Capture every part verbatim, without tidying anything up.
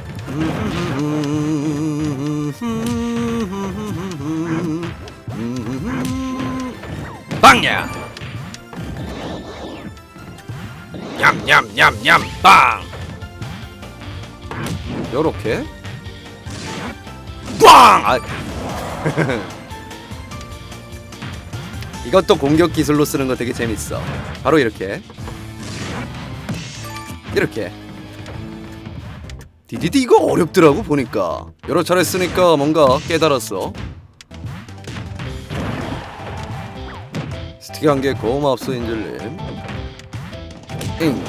빵야 냠냠냠냠 빵 요렇게 빵! 아. 이것도 공격 기술로 쓰는 거 되게 재밌어. 바로 이렇게 이렇게 디디디 이거 어렵더라고 보니까. 여러 차례 쓰니까 뭔가 깨달았어. 스틱 한 개 고맙소 인젤님. 잉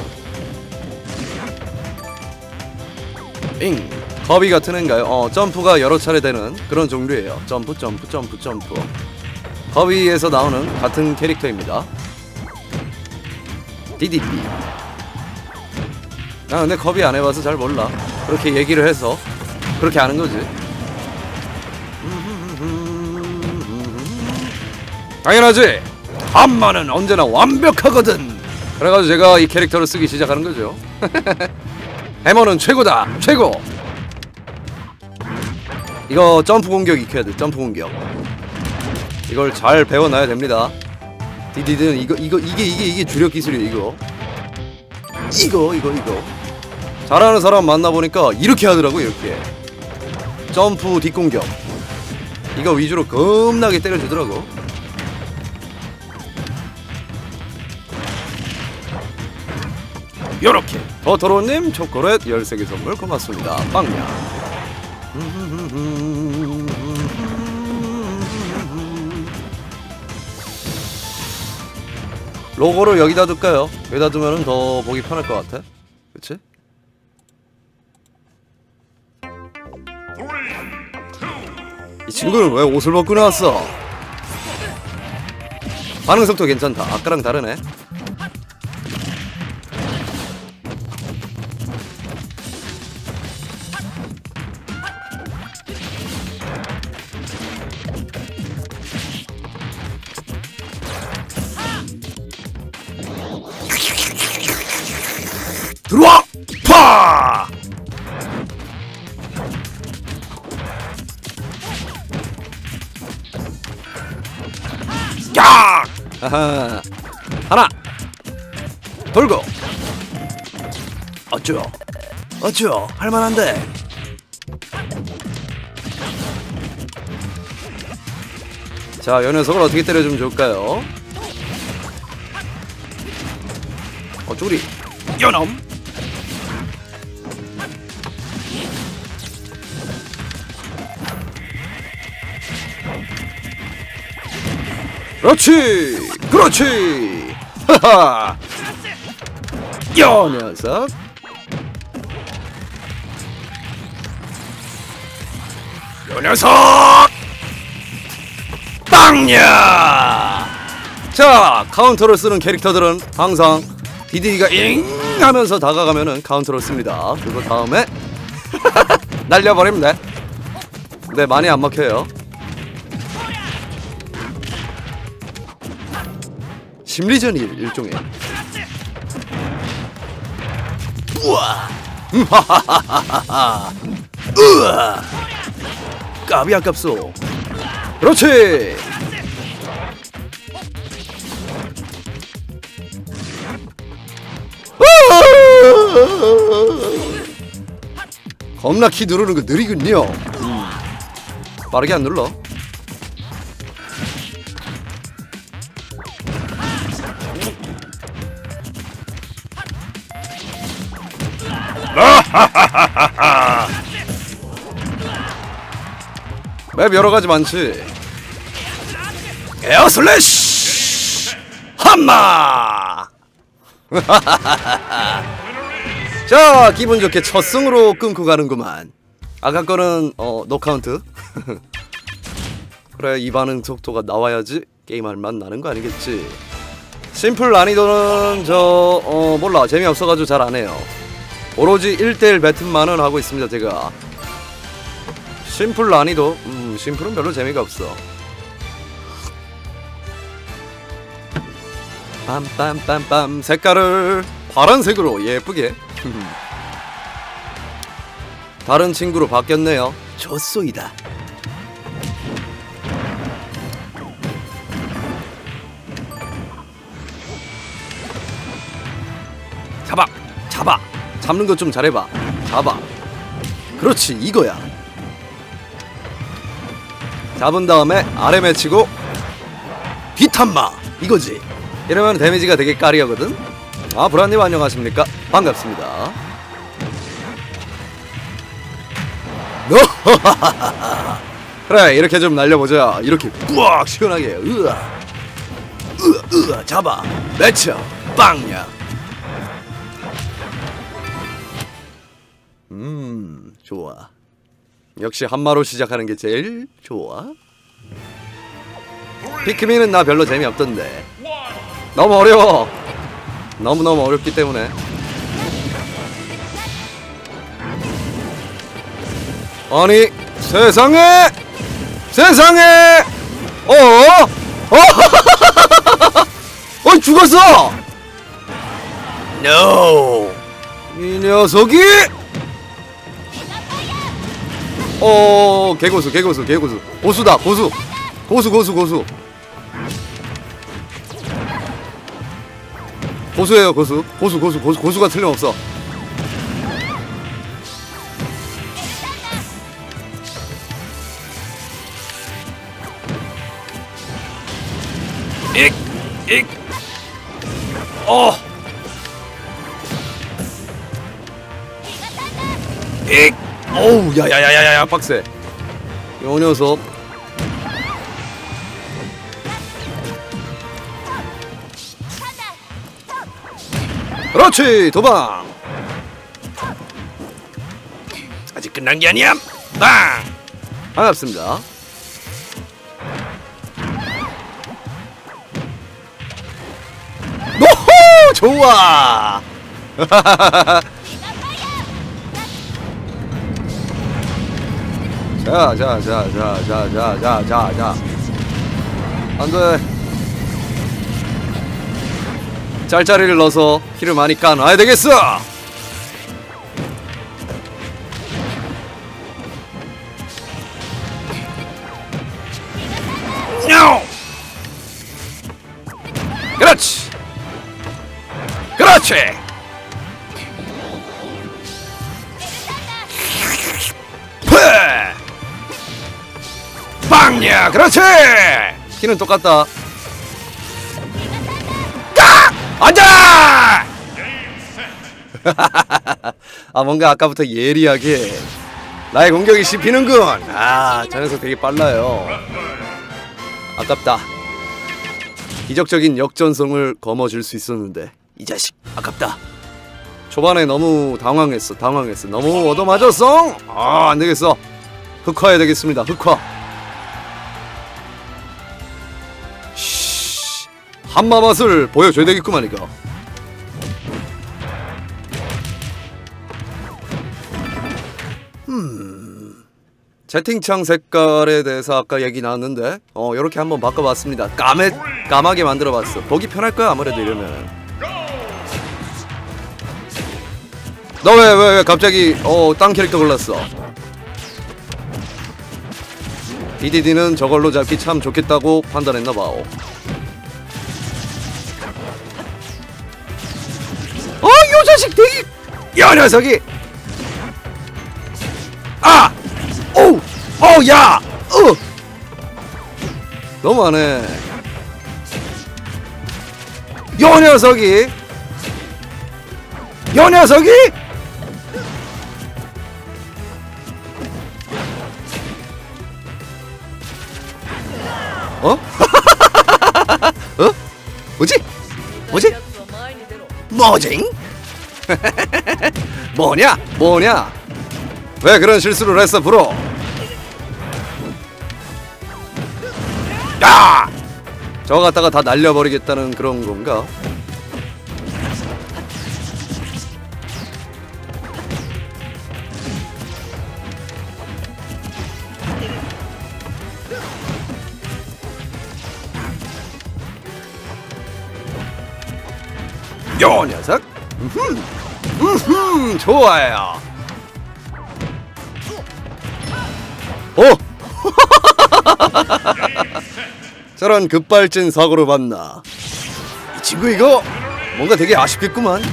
잉 커비 같은 애인가요? 어 점프가 여러 차례 되는 그런 종류예요. 점프 점프 점프 점프. 커비에서 나오는 같은 캐릭터입니다. 디디디. 나 근데 커비 안 해봐서 잘 몰라. 그렇게 얘기를 해서 그렇게 아는 거지. 당연하지. 한마는 언제나 완벽하거든. 그래가지고 제가 이 캐릭터를 쓰기 시작하는 거죠. 해머는 최고다. 최고. 이거 점프 공격 익혀야 돼. 점프 공격. 이걸 잘 배워놔야 됩니다. 디디는 이거 이거 이게 이게 이게 주력 기술이에요. 이거 이거 이거 이거 잘하는 사람 만나보니까 이렇게 하더라고. 이렇게 점프 뒷공격 이거 위주로 겁나게 때려주더라고. 요렇게 더토로님 초콜릿 열세 개 선물 고맙습니다. 빵야. 로고를 여기다 둘까요? 여기다 두면은 더 보기 편할 것 같아. 그치? 이 친구는 왜 옷을 벗고 나왔어? 반응 속도 괜찮다. 아까랑 다르네. 들어와! 파! 야! 하하. 하나. 돌고. 어쭈. 어쭈. 할만한데. 자, 요 녀석을 어떻게 때려주면 좋을까요? 어, 쪼리. 요놈. 그렇지! 그렇지! 하하! 요 녀석! 요 녀석! 빵야! 자, 카운터를 쓰는 캐릭터들은 항상 디디가 잉 하면서 다가가면은 카운터를 씁니다. 그리고 다음에 날려버리면 돼. 근데 많이 안 먹혀요. 심리전 일, 일종의. 우와! 하하하하하! 우와! 까비 아깝소. 그렇지! 겁나 키 누르는 거 느리군요. 음. 빠르게 안 눌러. 맵 여러가지 많지. 에어 슬래시 한마. 자, 기분 좋게 첫 승으로 끊고 가는구만. 아까 거는 어 노카운트. 그래, 이 반응 속도가 나와야지 게임할 맛 나는 거 아니겠지. 심플 난이도는 저 어 몰라, 재미없어가지고 잘 안해요. 오로지 일 대 일 배틀만은 하고 있습니다. 제가 심플 난이도 음 심플은 별로 재미가 없어. 빰빰빰빰. 색깔을 파란색으로 예쁘게. 다른 친구로 바뀌었네요. 좋소이다. 잡아! 잡아! 잡는 것 좀 잘해봐. 잡아. 그렇지, 이거야. 잡은 다음에 아래 맺히고 비탄마! 이거지. 이러면 데미지가 되게 까리하거든? 아, 브라님 안녕하십니까? 반갑습니다. 그래, 이렇게 좀 날려보자. 이렇게 뿌악 시원하게. 으아 으아 으아 잡아 맺혀 빵야. 음 좋아. 역시 한마로 시작하는 게 제일 좋아. 피크민은 나 별로 재미없던데. 너무 어려워. 너무너무 어렵기 때문에. 아니 세상에! 세상에! 어? 어? 어 죽었어! No! 이 녀석이! 어 개고수 개고수 개고수 고수다 고수 고수 고수 고수 고수예요 고수 고수 고수 고수 고수가 틀림없어. 익! 익! 어! 익! 어우 야야야야야 빡세. 요 녀석 그렇지 도방. 아직 끝난 게 아니야. 빵! 반갑습니다. 노호! 좋아! 자, 자, 자, 자, 자, 자, 자, 자, 자. 안 돼. 짤짤이를 넣어서 키를 많이 까놔야 되겠어! No! 그렇지! 그렇지! 빵야! 그렇지! 키는 똑같다. 까! 앉아! 아 뭔가 아까부터 예리하게 나의 공격이 씹히는군. 아, 저 녀석 되게 빨라요. 아깝다. 기적적인 역전성을 거머쥘 수 있었는데 이 자식 아깝다. 초반에 너무 당황했어 당황했어 너무 얻어맞았어. 아 안되겠어. 흑화해야 되겠습니다. 흑화. 쉬, 한마 맛을 보여줘야 되겠구만 이거. 음, 채팅창 색깔에 대해서 아까 얘기 나왔는데 어 요렇게 한번 바꿔봤습니다. 까매, 까맣게 만들어봤어. 보기 편할거야 아무래도 이러면. 너 왜 왜 왜 갑자기 어 딴 캐릭터 골랐어? 디디디는 저걸로 잡기 참 좋겠다고 판단했나봐. 어, 요 자식 되게 야 녀석이. 아! 오우! 어우 야! 으! 너무하네. 요 녀석이! 요 녀석이! 어? 어? 뭐지? 뭐지? 뭐징? 뭐냐? 뭐냐? 왜 그런 실수를 했어 브로? 야! 저거 갖다가 다 날려버리겠다는 그런 건가? 요 녀석! 음흠! 음흠! 좋아요! 어! 저런 급발진 사고를 봤나. 이 친구 이거 뭔가 되게 아쉽겠구만.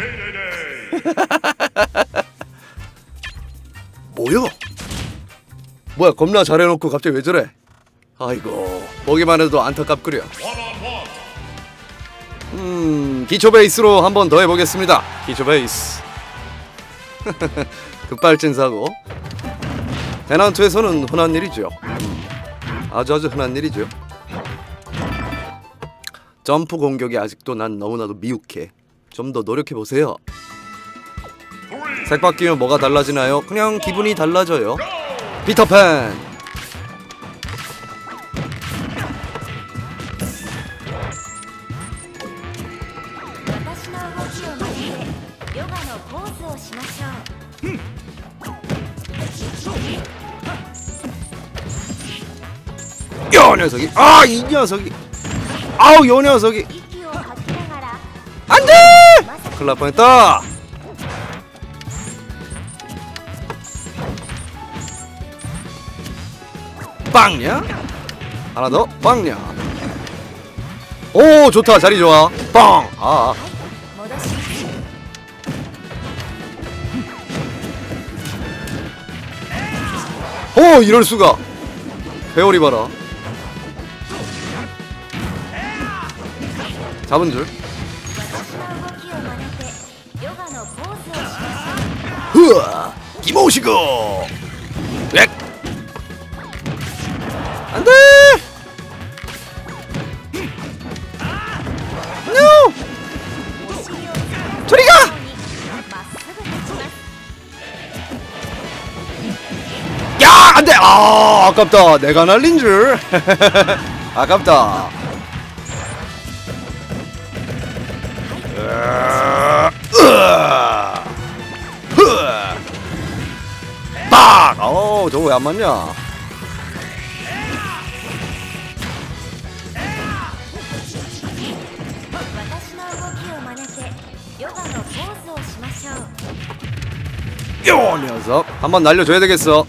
뭐야? 뭐야 겁나 잘해놓고 갑자기 왜 저래? 아이고 보기만 해도 안타깝구려. 음 기초 베이스로 한번 더 해보겠습니다. 기초 베이스. 급발진 사고 대난투에서는 흔한 일이죠. 음, 아주 아주 흔한 일이죠. 점프 공격이 아직도 난 너무나도 미흡해. 좀 더 노력해보세요. 색 바뀌면 뭐가 달라지나요? 그냥 기분이 달라져요. 피터팬! 요 녀석이! 아! 이 녀석이! 아우 요 녀석이! 안돼! 큰일 날 뻔했다! 빵냐? 하나 더 빵냐? 오 좋다 자리 좋아 빵! 아 오 이럴수가 회오리 봐라 잡은 줄 흐아 기모시고 렉 안돼 노 저리가 야 안돼 아 아깝다 내가 날린 줄 아깝다 빡! 어우 저거 왜 안 맞냐 요 녀석 한번 날려줘야 되겠어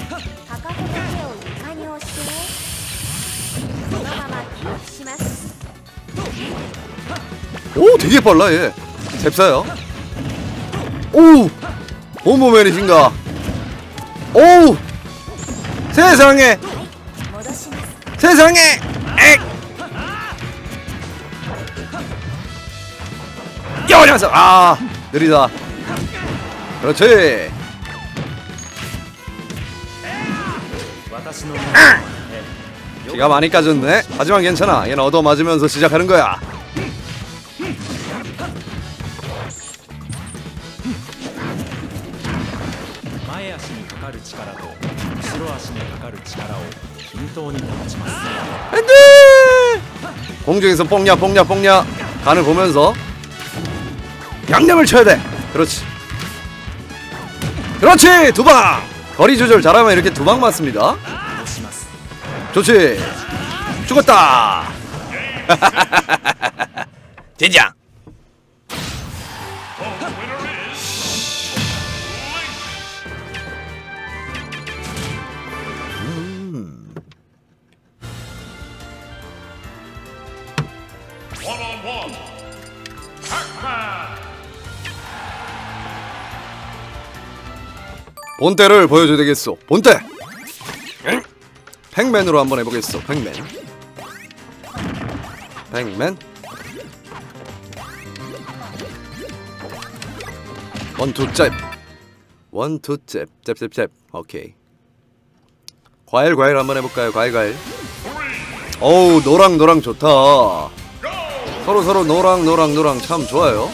오 되게 빨라 얘 잽싸요 오 호모맨이신가 오 세상에 세상에 액 요 녀석 아 느리다 그렇지 피가 많이 까졌네 하지만 괜찮아 얘는 얻어맞으면서 시작하는 거야 안돼 공중에서 뽕냐 뽕냐 뽕냐 간을 보면서 양념을 쳐야 돼 그렇지 그렇지 두방 거리 조절 잘하면 이렇게 두방 맞습니다 좋지 죽었다 된장 음. 본때를 보여줘야 되겠어 본때 팩맨으로 한번 해보겠어 팩맨 팩맨 원투 잽 원투 잽 잽잽잽 오케이 과일 과일 한번 해볼까요 과일 과일 어우 노랑 노랑 좋다 서로 서로 노랑 노랑 노랑 참 좋아요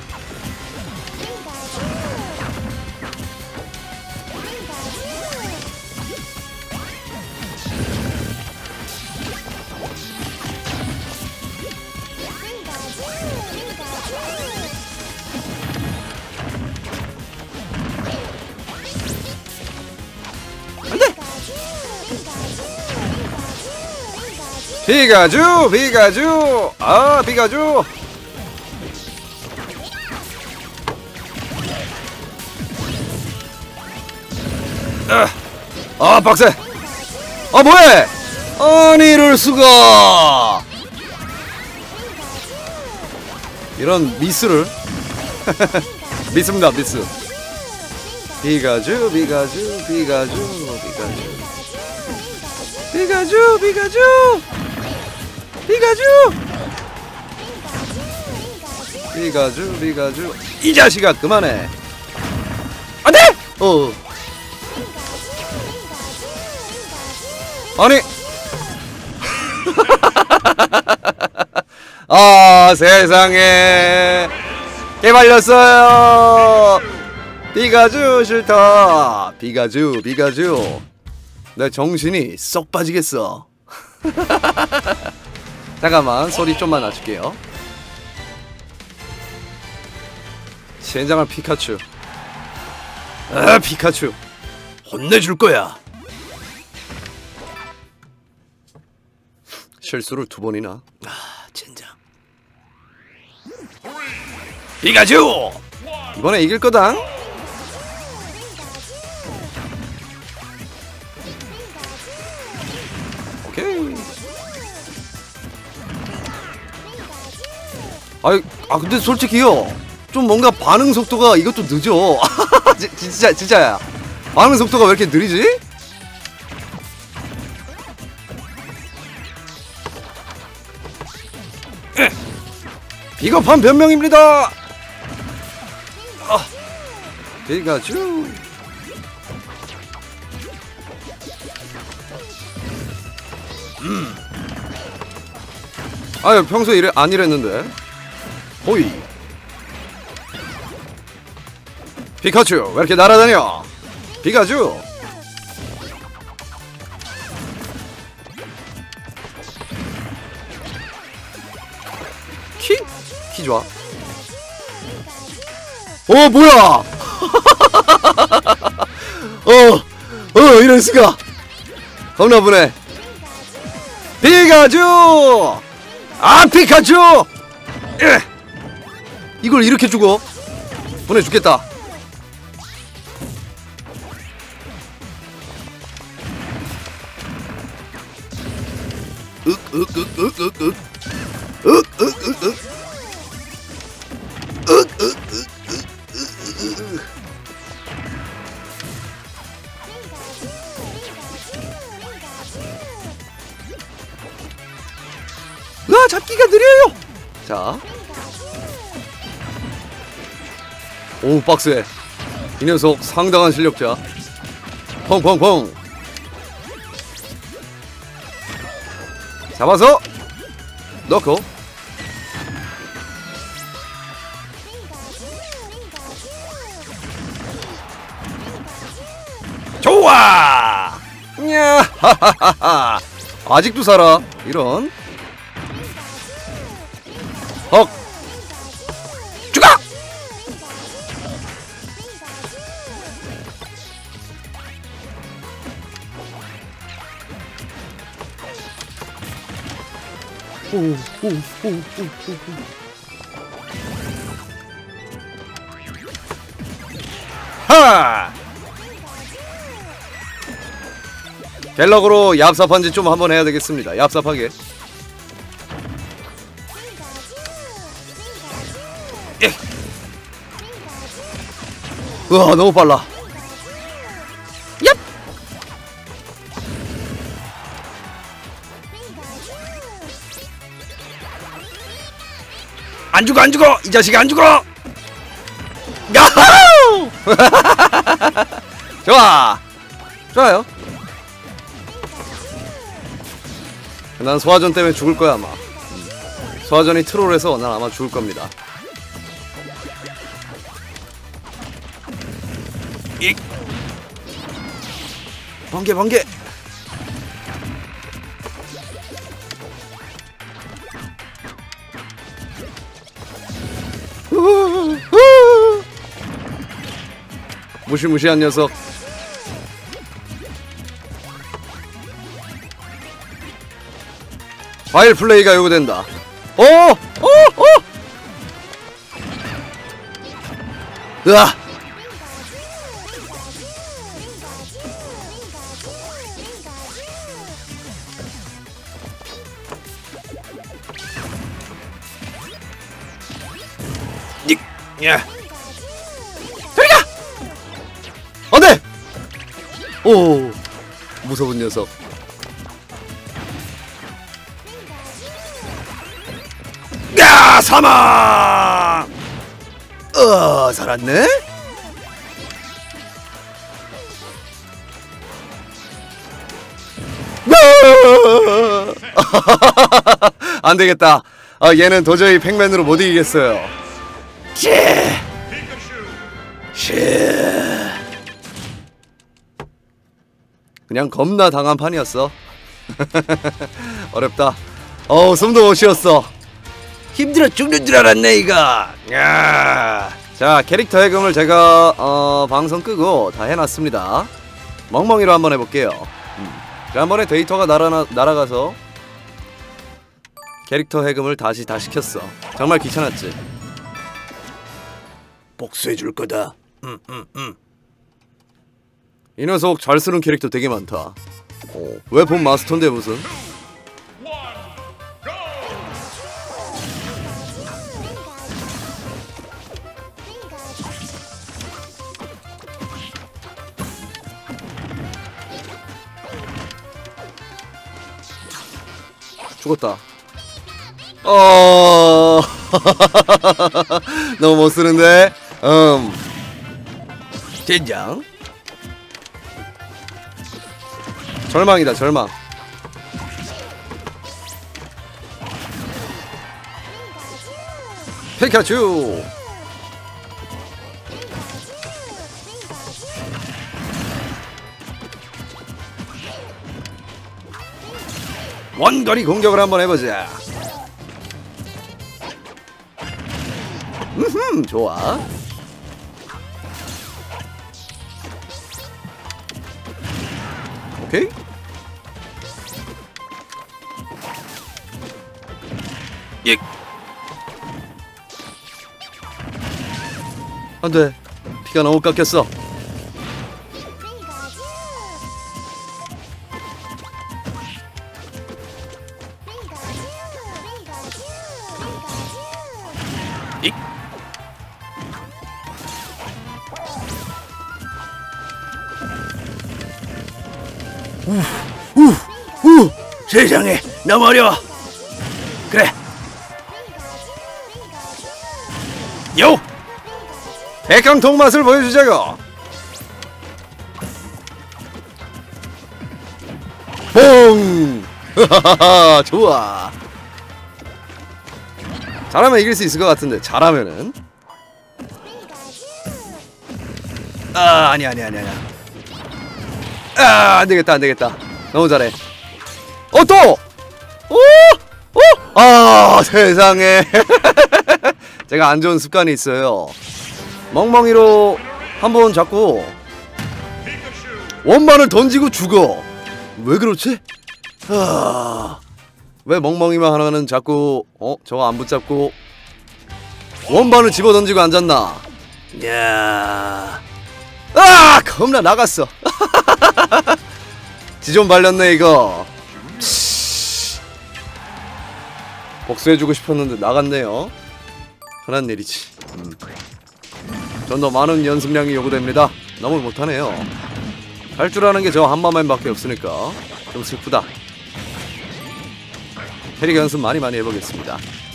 피가주 피가주 아 피가주 아. 아 빡세. 아 뭐해? 아니 이럴 수가. 이런 미스를 미스입니다 미스. 피가주 피가주 피가주 피가주 피가주 피가주 피가주 피가주 피가주. 이 자식아 그만해. 안돼. 어 아니 아 세상에 개발렸어요. 피가주 싫다. 피가주 피가주. 내 정신이 쏙 빠지겠어. 잠깐만 소리 좀만 낮출게요. 젠장할 피카츄. 아 피카츄 혼내줄 거야. 실수를 두 번이나. 아 젠장. 피카츄 이번에 이길 거다. 오케이. 아이 아 근데 솔직히요 좀 뭔가 반응 속도가 이것도 늦어. 진짜 진짜야. 반응 속도가 왜 이렇게 느리지? 비겁한 변명입니다. 아, 피카츄. 음. 아유 평소에 이래 안 이랬는데. 호이. 피카츄 왜 이렇게 날아다녀? 피카츄. 키? 키 좋아. 어 뭐야? 어, 어 이럴 수가. 겁나 보네. 피카츄. 아 피카츄. 에. 이걸 이렇게 죽어? 보내 죽겠다. 윽윽윽윽윽 윽윽윽윽 으아 잡기가 느려요. 자, 오 빡세. 이 녀석 상당한 실력자. 펑펑펑 잡아서 넣고. 좋아. 야 하하하하. 아직도 살아. 이런. 헉. 죽어. 오오오오오오. 하. 갤럭으로 얍삽한지 좀 한번 해야 되겠습니다. 얍삽하게. 예. 우와 너무 빨라. 얍. 안 죽어 안 죽어 이 자식이 안 죽어. 야호. 좋아 좋아요. 난 소화전 때문에 죽을 거야 아마. 소화전이 트롤해서 난 아마 죽을 겁니다. 익. 번개 번개. 무시무시한 녀석. 파일 플레이가 요구된다. 오! 오! 오! 으아! 예. 저리가! 안돼! 오, 무서운 녀석. 야, 사망! 어, 살았네? 안 되겠다. 아, 얘는 도저히 팩맨으로 못 이기겠어요. 씨. 씨. 그냥 겁나 당한 판이었어. 어렵다. 어우, 숨도 못 쉬었어. 힘들어 죽는 줄 알았네 이거. 야. 자, 캐릭터 해금을 제가 어, 방송 끄고 다 해놨습니다. 멍멍이로 한번 해볼게요. 음. 지난번에 데이터가 날아나, 날아가서 캐릭터 해금을 다시 다 시켰어. 정말 귀찮았지. 복수해줄 거다. 음, 음, 음. 이 녀석 잘 쓰는 캐릭터 되게 많다. 어, 웨폰 마스터인데 무슨. 죽었다. 어. 너무 못 쓰는데. 음. 젠장. 절망이다, 절망. 피카츄. 원거리 공격을 한번 해보자. 음흠, 좋아. 오케이. 예. 안돼. 피가 너무 깎였어. 이. 우, 우, 우, 세상에 너무 어려워. 그래. 요. 백강통 맛을 보여주자고. 봉. 하하하, 좋아. 잘하면 이길 수 있을 것 같은데. 잘하면은. 아, 아니 아니 아니 아니. 아, 안되겠다 안되겠다. 너무 잘해. 어, 또! 오! 오! 아, 세상에. 제가 안 좋은 습관이 있어요. 멍멍이로 한번 잡고 원반을 던지고 죽어. 왜 그렇지? 아, 왜 멍멍이만 하나는 자꾸 어? 저거 안 붙잡고 원반을 집어 던지고 앉았나? 야, 아, 겁나 나갔어. 지 좀 발렸네 이거. 복수해주고 싶었는데 나갔네요. 흔한 일이지. 음. 좀 더 많은 연습량이 요구됩니다. 너무 못하네요. 할 줄 아는 게 저 한마맨밖에 없으니까 좀 슬프다. 캐릭 연습 많이 많이 해보겠습니다.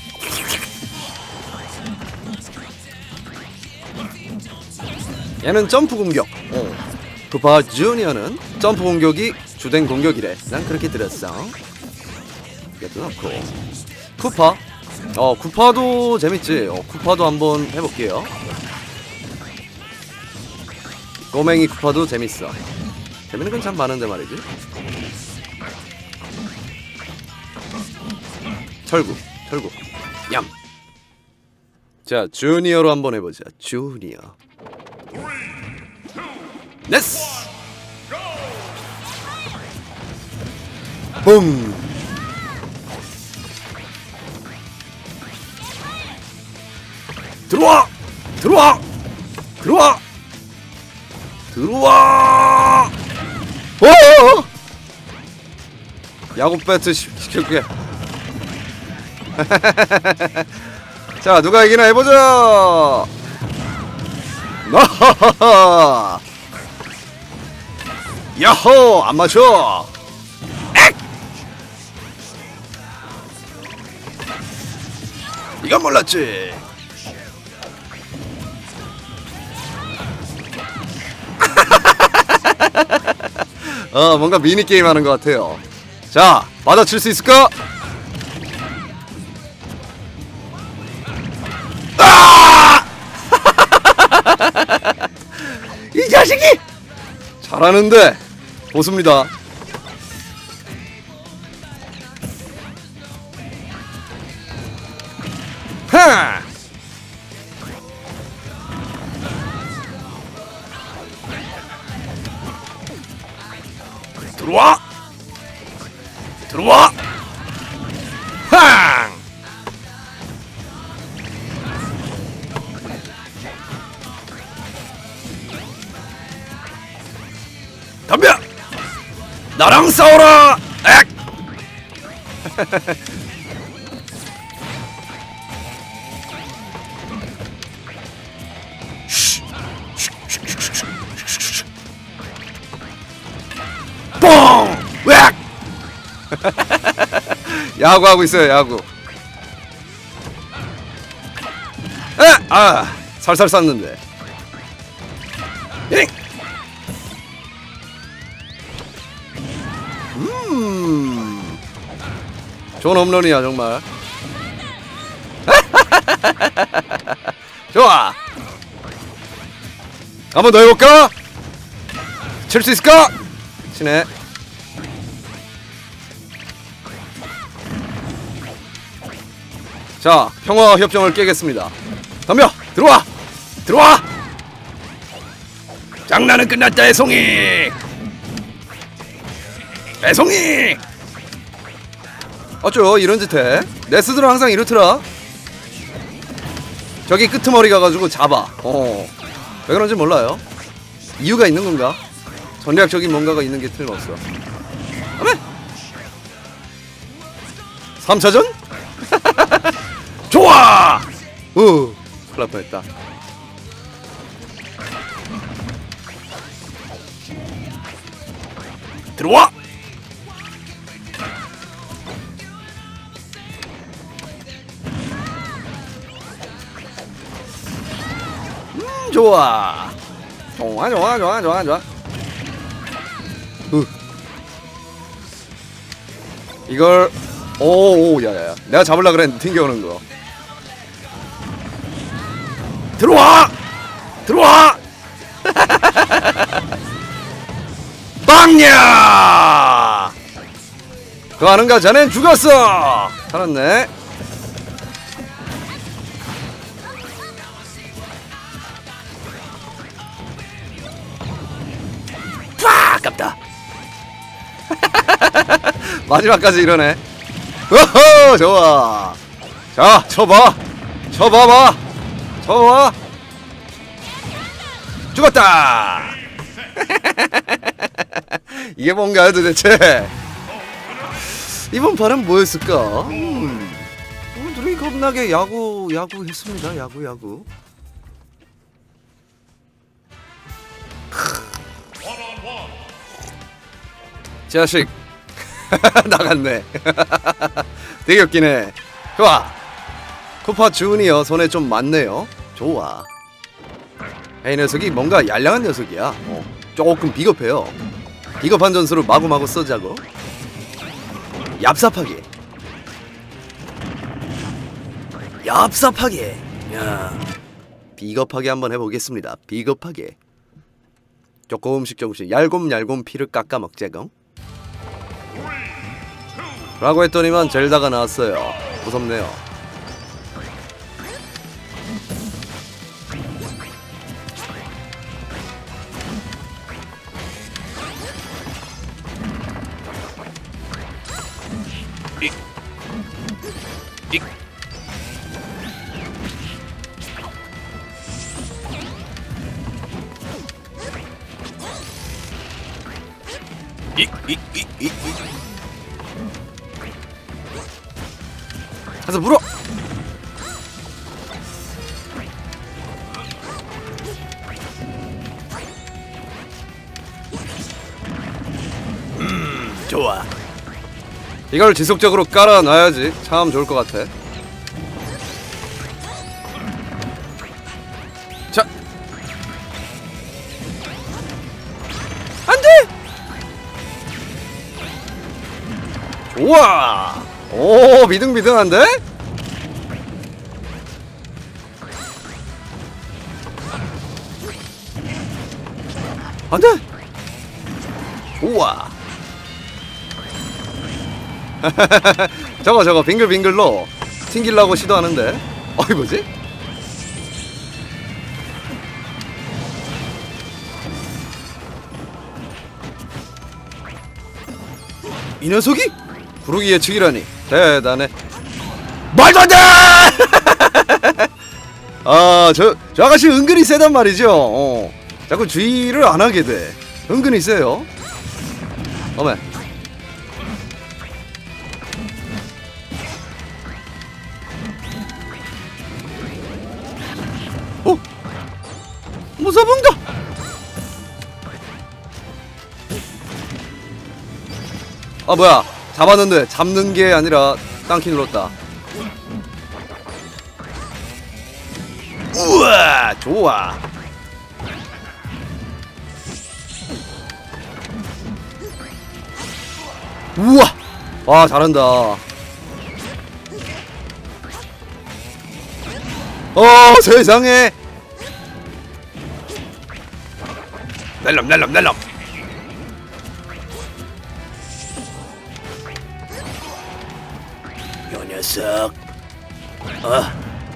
얘는 점프 공격. 어. 쿠파 주니어는 점프 공격이 주된 공격이래. 난 그렇게 들었어. 이것도 넣고. 쿠파. 어, 쿠파도 재밌지. 어, 쿠파도 한번 해볼게요. 꼬맹이 쿠파도 재밌어. 재밌는 건 참 많은데 말이지. 철구, 철구. 얌. 자, 주니어로 한번 해보자. 주니어. 네스. 붐. 들어와! 들어와! 들어와! 들어와! 오! 야구 배트 시킬게. 자, 누가 이기나 해보자. 나하하하. 야호 안 맞춰. 액! 이건 몰랐지. 어 뭔가 미니게임 하는 것 같아요. 자 받아칠 수 있을까? 아! 이 자식이 잘하는데 보습니다. 하! 들어와! 들어와! 황! 덤벼! 나랑 싸워라! 액! 뽕! 웩! 야구하고 있어요, 야구. 에! 아, 살살 쐈는데. 잉! 음. 좋은 홈런이야, 정말. 좋아. 한번 더 해볼까? 칠 수 있을까? 치네. 자, 평화 협정을 깨겠습니다. 덤벼! 들어와! 들어와! 장난은 끝났다, 애송이! 애송이! 어쩌 이런 짓 해? 네스들은 항상 이렇더라. 저기 끄트머리 가가지고 잡아. 어. 왜 그런지 몰라요. 이유가 있는 건가? 전략적인 뭔가가 있는 게 틀림없어. 아멘! 삼 차전? 좋아! 우! 큰일 날 뻔했다. 들어와! 음, 좋아! 좋아, 좋아, 좋아, 좋아, 좋아. 으. 이걸, 오, 오, 야야야. 내가 잡으려 그랬는데 튕겨오는 거. 들어와! 들어와! 빵야! 그거 아는가? 자넨 죽었어! 살았네. 팍! 아깝다. 마지막까지 이러네. 오호! 좋아. 자, 쳐봐. 쳐봐봐. 쳐봐. 죽었다. 이게 뭔가요 도대체? 이번 판은 뭐였을까? 음, 오늘이 겁나게 야구 야구 했습니다. 야구 야구. 자식 나갔네. 되게 웃기네. 좋아. 쿠파 주니어 손에 좀 맞네요. 좋아. 이 녀석이 뭔가 얄량한 녀석이야. 어, 조금 비겁해요. 비겁한 전술을 마구마구 써자고. 얍삽하게. 얍삽하게. 야, 비겁하게 한번 해보겠습니다. 비겁하게. 조금씩 조금씩 얄곰얄곰 피를 깎아 먹자고. 라고 했더니만 젤다가 나왔어요. 무섭네요. 이이이이이 가서 물어. 좋아. 이걸 지속적으로 깔아놔야지 참 좋을 것 같아. 자, 안돼. 좋아. 오, 비등비등한데? 안돼. 좋아. 저거 저거 빙글빙글로 튕기려고 시도하는데 어이 뭐지? 이 녀석이? 구르기 예측이라니 대단해. 말도 안돼! 아, 저, 저 아가씨 은근히 세단 말이죠. 어. 자꾸 주의를 안 하게 돼. 은근히 세요. 어메. 어? 무서운가? 아 뭐야, 잡았는데 잡는 게 아니라 땅키 눌렀다. 우와, 좋아. 우와, 와 잘한다. 어 세상에. 날람 날람 날람. 요 녀석. 어.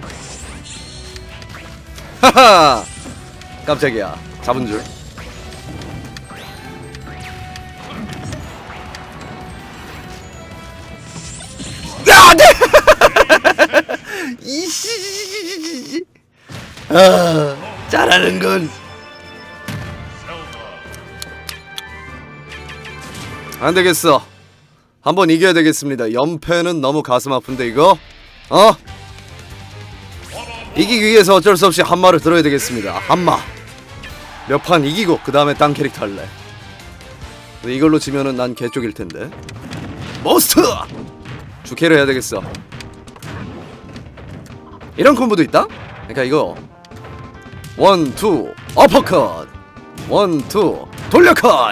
하하. 깜짝이야. 잡은 줄. 야, 네. 이씨. 아, 잘하는군. 안 되겠어. 한번 이겨야 되겠습니다. 연패는 너무 가슴 아픈데 이거. 어? 이기기 위해서 어쩔 수 없이 한마를 들어야 되겠습니다. 한마. 몇 판 이기고 그 다음에 딴 캐릭터 할래. 근데 이걸로 지면은 난 개쪽일 텐데. 머스터! 주캐를 해야 되겠어. 이런 콤보도 있다? 그러니까 이거 원, 투, 어퍼컷. 원, 투, 돌려컷.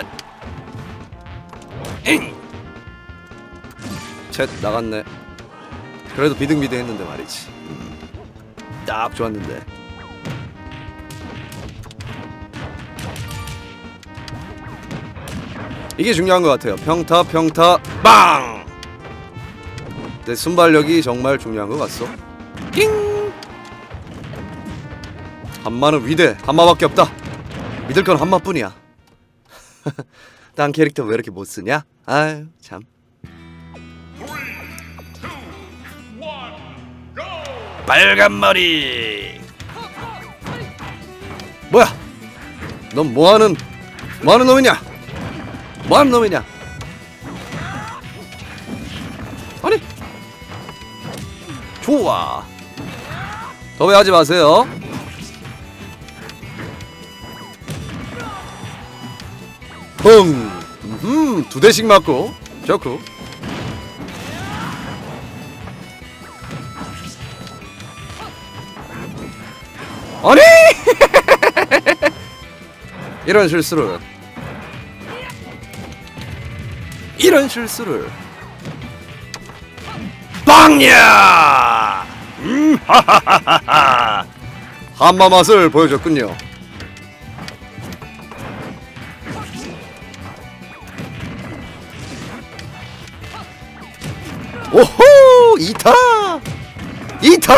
잉! 챗 나갔네. 그래도 비등비등 했는데 말이지. 음. 딱 좋았는데. 이게 중요한 것 같아요. 평타 평타 빵! 내 순발력이 정말 중요한 것 같소. 낑! 한마는 위대. 한마밖에 없다. 믿을 건 한마뿐이야. 딴 캐릭터 왜 이렇게 못쓰냐? 아유 참. 빨간머리. 뭐야? 넌 뭐하는 뭐하는 놈이냐? 뭐하는 놈이냐? 아니 좋아. 도배하지 마세요. 흥. 음, 두 대씩 맞고 좋고. 아니! 이런 실수를 이런 실수를 빵야! 음, 하하하하. 한마 맛을 보여줬군요. 오호! 이타! 이타!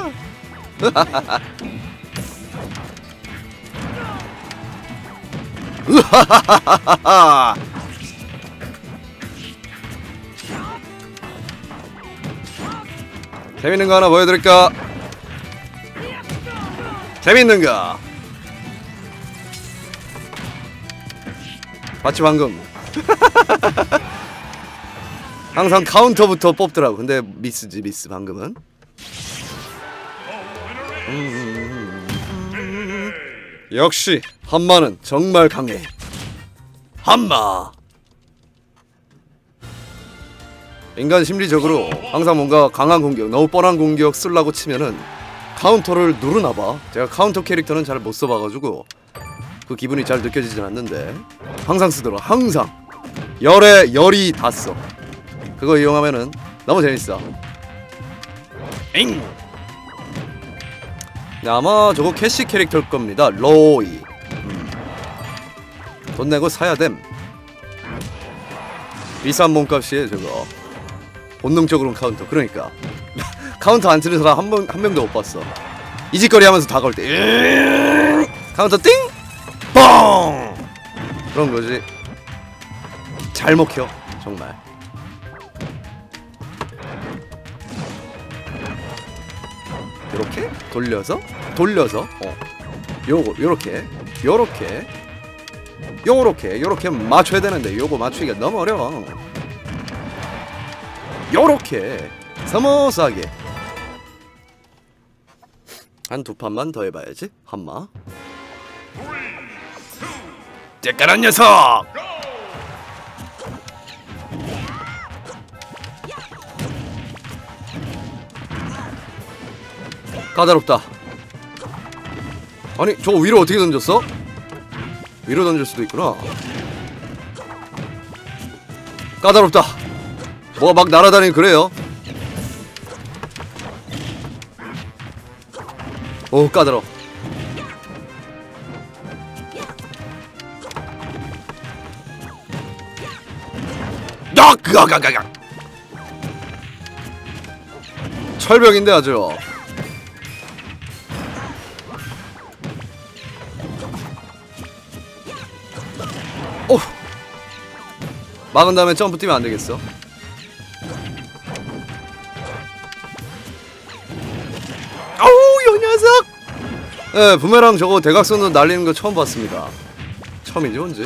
으하하하하하. 재밌는 거 하나 보여드릴까? 재밌는가? 마치 방금 항상 카운터부터 뽑더라고. 근데 미스지 미스 방금은. 음, 역시 한마는 정말 강해. 한마. 인간 심리적으로 항상 뭔가 강한 공격, 너무 뻔한 공격 쓰려고 치면은 카운터를 누르나봐. 제가 카운터 캐릭터는 잘 못 써봐가지고 그 기분이 잘 느껴지진 않는데 항상 쓰더라. 항상 열에 열이 다 써. 그거 이용하면은 너무 재밌어. 잉! 네, 아마 저거 캐시 캐릭터일 겁니다. 로이. 음. 돈 내고 사야됨. 비싼 몸값이에요 저거. 본능적으로는 카운터. 그러니까 카운터 안 치는 사람 한 명, 한 명도 못 봤어. 이 짓거리 하면서 다가올 때 카운터 띵! 뻥! 그런 거지. 잘 먹혀 정말. 요렇게 돌려서 돌려서 어 요거 요렇게 요렇게 요렇게 요렇게 맞춰야 되는데 요거 맞추기가 너무 어려워. 요렇게 스무스하게 한 두 판만 더 해봐야지. 한마 째깔한 녀석! 까다롭다. 아니 저거 위로 어떻게 던졌어? 위로 던질 수도 있구나. 까다롭다. 뭐가 막 날아다니는 그래요. 오 까다로워. 야그가가가가 철벽인데 아주. 오! 막은 다음에 점프 뛰면 안 되겠어. 어우, 요 녀석! 예, 부메랑 저거 대각선으로 날리는 거 처음 봤습니다. 처음이지, 언제?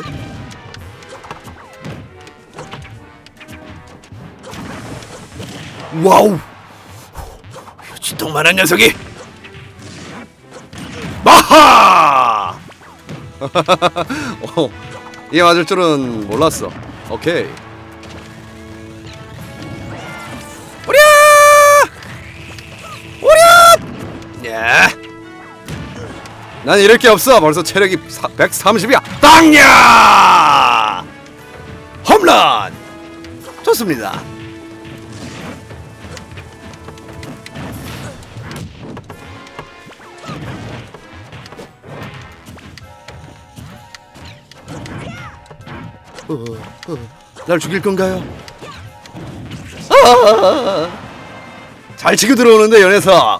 와우! 지통만한 녀석이! 마하! 어, 이게 맞을 줄은 몰랐어. 오케이. 오랴! 오랴! 야! 난 이럴 게 없어. 벌써 체력이 백삼십이야. 땅야! 홈런! 좋습니다. 어, 어, 날 죽일 건가요? 아, 잘 치고 들어오는데 여 녀석.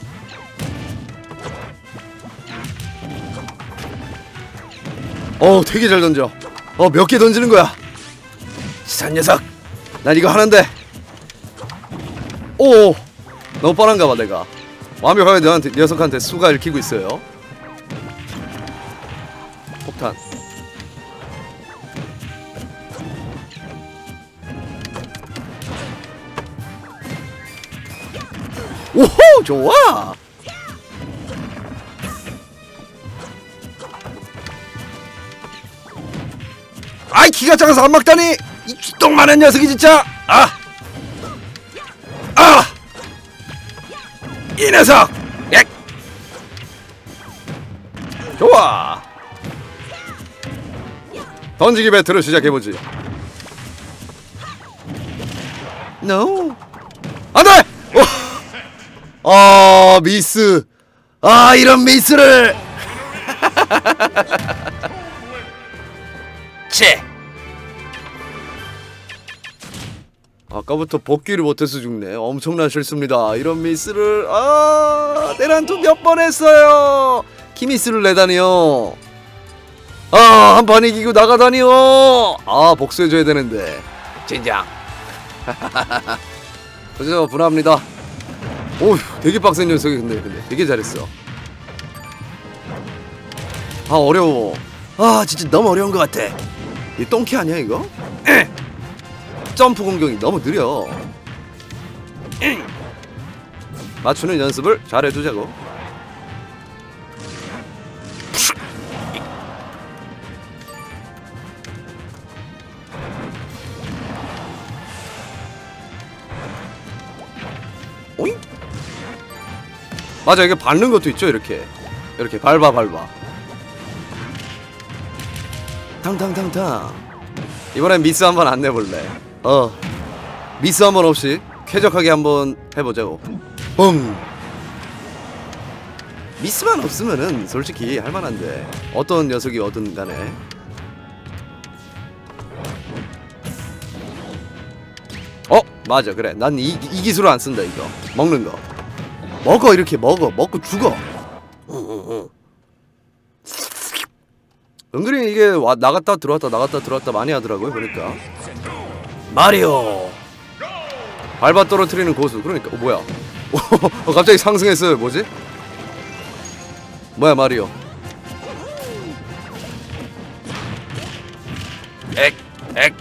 어, 되게 잘 던져. 어, 몇 개 던지는 거야. 치사한 녀석. 난 이거 하는데. 오, 너무 뻔한가 봐 내가. 완벽하게 너한테, 녀석한테 수가 읽히고 있어요. 폭탄. 오호! 좋아! 아이 키가 작아서 안 막다니! 이 쥐똥만한 녀석이 진짜! 아! 아! 이 녀석! 엑! 좋아! 던지기 배틀을 시작해보지. No! 안 돼! 아, 미스. 아, 이런 미스를. 치. 아까부터 복귀를 못해서 죽네. 엄청난 실수입니다. 이런 미스를. 아, 내란투 몇 번 했어요. 키미스를 내다니요. 아, 한 판 이기고 나가다니요. 아, 복수해줘야 되는데. 진작. 그래서 분합니다. 오우, 되게 빡센 녀석이 근데 근데 되게 잘했어. 아, 어려워. 아, 진짜 너무 어려운 것 같아. 이 똥키 아니야 이거? 에! 점프 공격이 너무 느려. 에! 맞추는 연습을 잘 해두자고. 맞아, 이게 밟는 것도 있죠. 이렇게 이렇게 밟아 밟아. 탕탕탕탕. 이번엔 미스 한번 안 내볼래. 어 미스 한번 없이 쾌적하게 한번 해보자고. 뻥. 미스만 없으면은 솔직히 할만한데 어떤 녀석이 어든 간에. 어 맞아, 그래. 난 이 이 기술을 안 쓴다. 이거 먹는 거 먹어. 이렇게 먹어. 먹고 죽어. 응응응. 은근히 이게 와, 나갔다 들어왔다 나갔다 들어왔다 많이 하더라고요. 보니까 마리오 밟아 떨어뜨리는 고수. 그러니까 어 뭐야. 어, 갑자기 상승했어요. 뭐지? 뭐야 마리오. 액 액.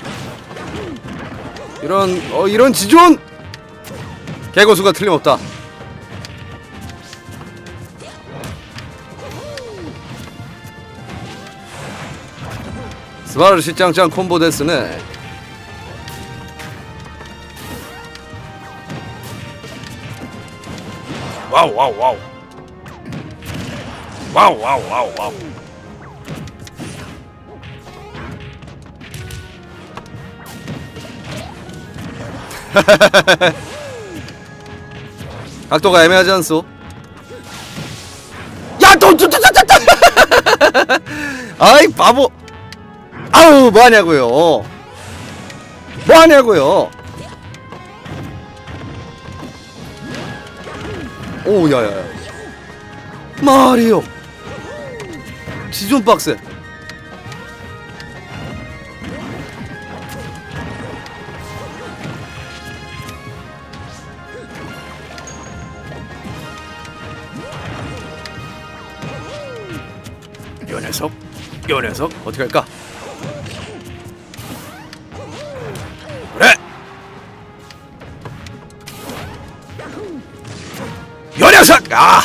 이런 어 이런 지존 개고수가 틀림없다. 스바르시 짱짱 콤보 데스네. 와우 와우 와우 와우 와우 와우 와우. 각도가 애매하지 않소? 야! 또! 또! 또! 또! 또! 아이 바보! 아우 뭐하냐고요. 뭐하냐고요. 오 야야야 마리오 지존 빡세. 요 녀석 요 녀석 어떻게 할까? 그래! 요 녀석! 아!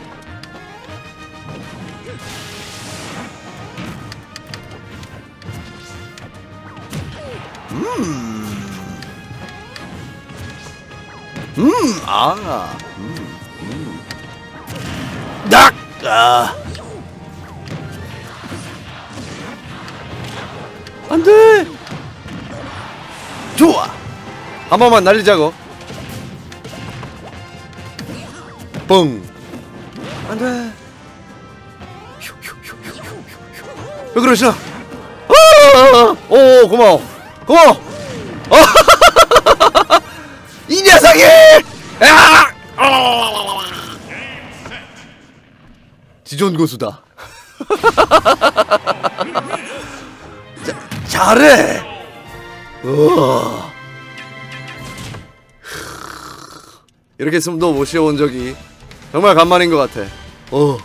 음. 음, 아. 음. 음. 낙! 아. 안 돼! 좋아! 한 번만 날리자고. 뻥! 안 돼! 왜 그러시나? 아! 오, 고마워! 고마워! 이 녀석이! 아! 지존 고수다. 자, 잘해! 우와. 이렇게 숨도 못 쉬어온 적이 정말 간만인 것 같아. 어.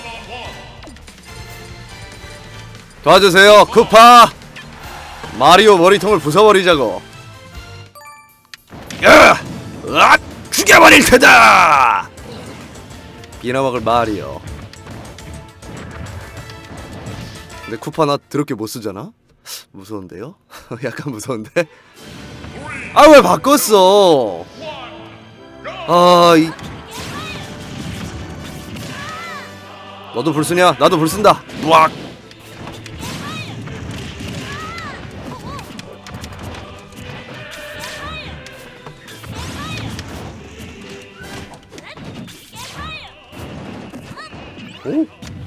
도와주세요, 쿠파! 마리오 머리통을 부숴버리자고. 야! 으악! 죽여버릴 테다! 비나먹을 마리오. 근데 쿠파 나 더럽게 못쓰잖아? 무서운데요? 약간 무서운데? 아 왜 바꿨어? 아 이... 너도 불 쓰냐? 나도 불 쓴다. 우악! 오?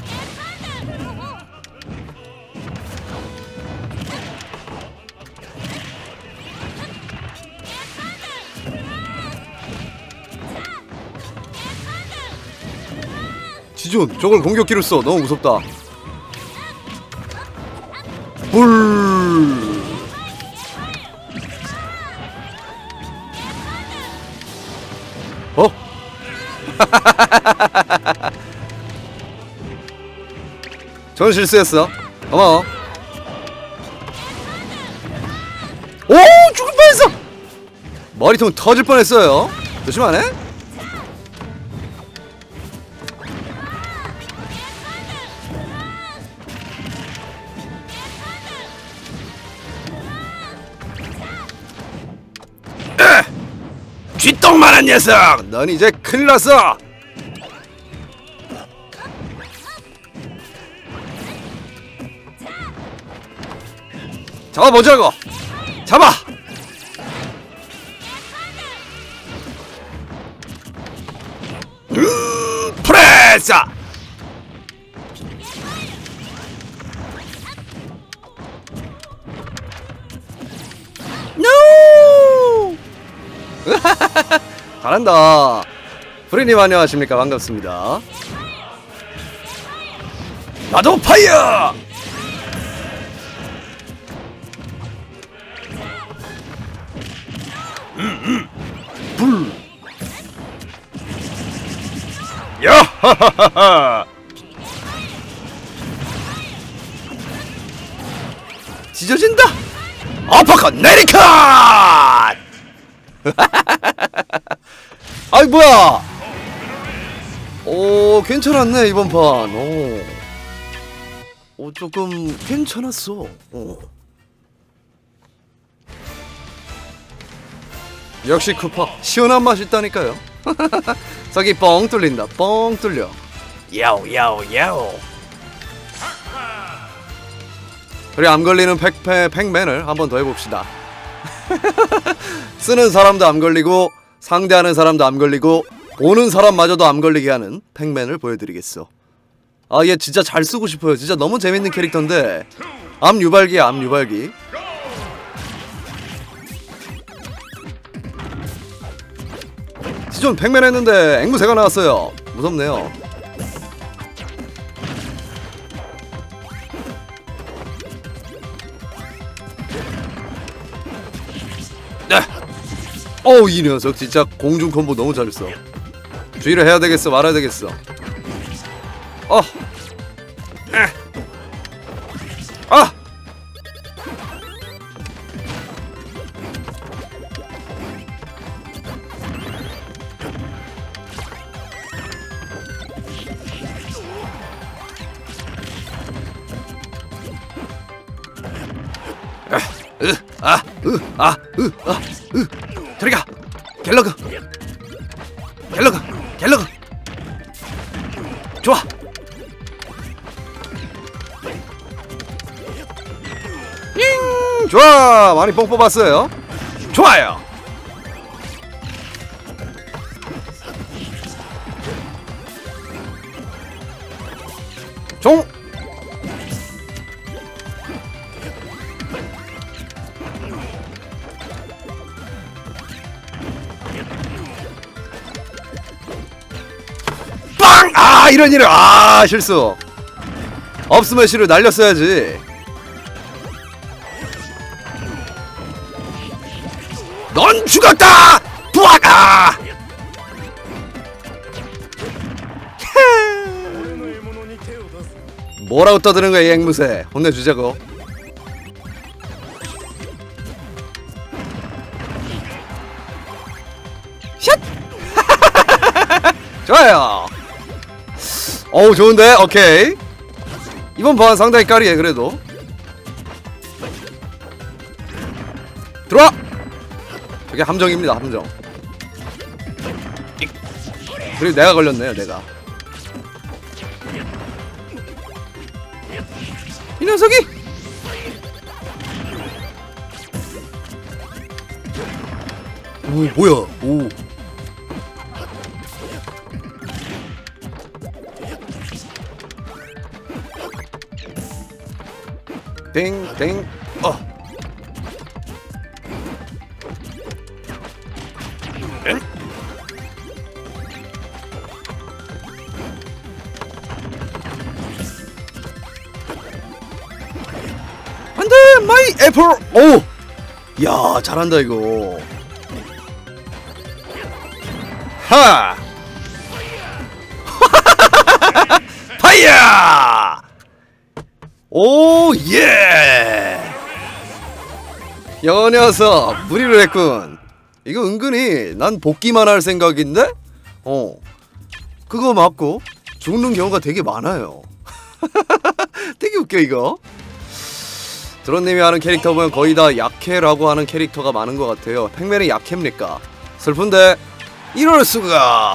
지존, 저걸 공격기로 써. 너무 무섭다. 불. 어? 전 실수했어. 고마워. 오! 죽을 뻔했어! 머리통 터질 뻔했어요. 조심하네? 쥐똥만한 녀석! 넌 이제 큰일 났어! 잡아보자고. 잡아. 음, 프레스. 노. 잘한다. 프리님 안녕하십니까. 반갑습니다. 나도 파이어. 음, 음. 불. 야하하하하. 찢어진다. 아파컷 내리컷. 아이 뭐야. 오 괜찮았네 이번 판. 오, 오 조금 괜찮았어. 오. 역시 쿠파 시원한 맛이 있다니까요. 석이 뻥 뚫린다. 뻥 뚫려. 야오 야오 야오. 그래 암 걸리는 팩패 팩맨을 한번 더 해봅시다. 쓰는 사람도 암 걸리고 상대하는 사람도 암 걸리고 오는 사람마저도 암 걸리게 하는 팩맨을 보여드리겠어. 아 얘 진짜 잘 쓰고 싶어요. 진짜 너무 재밌는 캐릭터인데 암 유발기야 암 유발기. 시즌 팩맨 했는데 앵무새가 나왔어요. 무섭네요. 네. 어우 이 녀석 진짜 공중 콤보 너무 잘했어. 주의를 해야 되겠어 말아야 되겠어. 어. 에. 아. 으, 아, 으, 아, 으, 아, 으. 들어가. 갤러그. 갤러그. 갤러그. 좋아. 잉, 좋아. 많이 뽕 뽑았어요. 좋아요. 종. 아 이런 일을 아 실수. 업스매시를 날렸어야지. 넌 죽었다. 부하가. 뭐라고 떠드는 거야 이 앵무새. 혼내주자고. 샷. 좋아요. 어우 좋은데? 오케이. 이번 판 상당히 까리해 그래도. 들어와! 저게 함정입니다 함정. 그리고 내가 걸렸네요 내가. 이 녀석이! 오 뭐야 오. 땡땡 어. 엥? 안돼 마이 애플. 오. 야 잘한다 이거. 하. 파이어. 오 예. 여 녀석 무리를 했군. 이거 은근히 난 복귀만 할 생각인데 어 그거 맞고 죽는 경우가 되게 많아요. 되게 웃겨 이거. 드론님이 하는 캐릭터 보면 거의 다 약해라고 하는 캐릭터가 많은 것 같아요. 팩맨이 약해입니까? 슬픈데 이럴 수가.